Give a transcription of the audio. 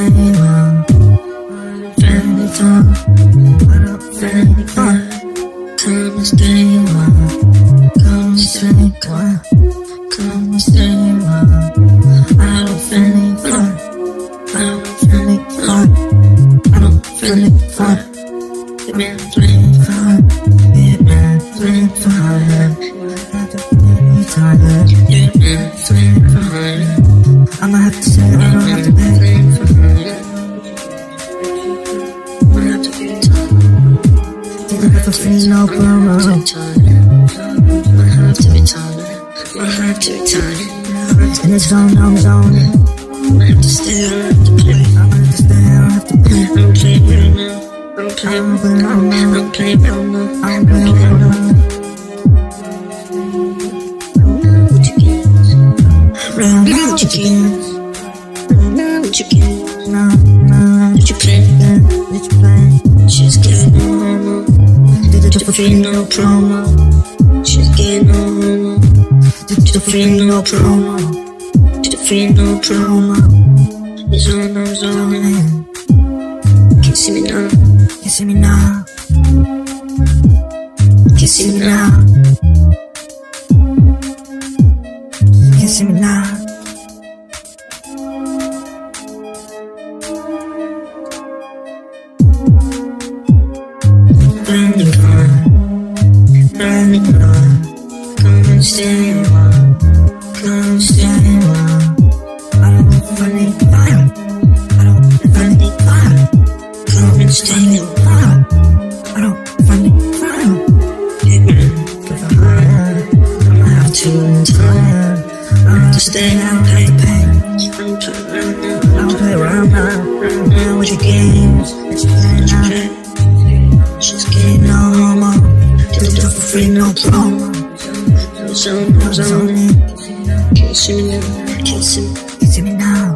well. Family fun, family fun. Come and stay well. Come and stay well. Come and stay well. I don't feel any fun. I don't feel any fun. I don't feel any fun. You've been playing fun. You've been playing fun. You've been playing fun. I'ma have to say I don't have to pay. I'ma have to be tired. Didn't have to feel no promo. I'ma have to be tired. I'ma have to be tired. In the zone, I'm zoning. I'ma have to stay, I don't have to play. I'ma have to stay, I don't have to play. I don't play real now. I don't play real now. I don't play real now. I don't play real now. What you get? Round now, what you get? Round now, what you get? No, what you play? What you play? She's getting no homo. Did it for free, no promo. She's getting no homo. Did it for free, no promo. Did it free, no promo. It's on, I'm zoning. Can't see me now. Can't see me now. Can't see me now. Can't see me now. Family fun, family fun. Come and stay a while, come and stay a while. I don't funny fun, I don't funny fun. Come and stay a while, I don't funny fun. You've been getting higher, I'ma have to retire. I have to stay, I don't have to pay. I don't play around now, with your games. It's playing now. She's getting no homo. Did it for free, no promo. I'm zoning. Can't see me now. Can't see me now.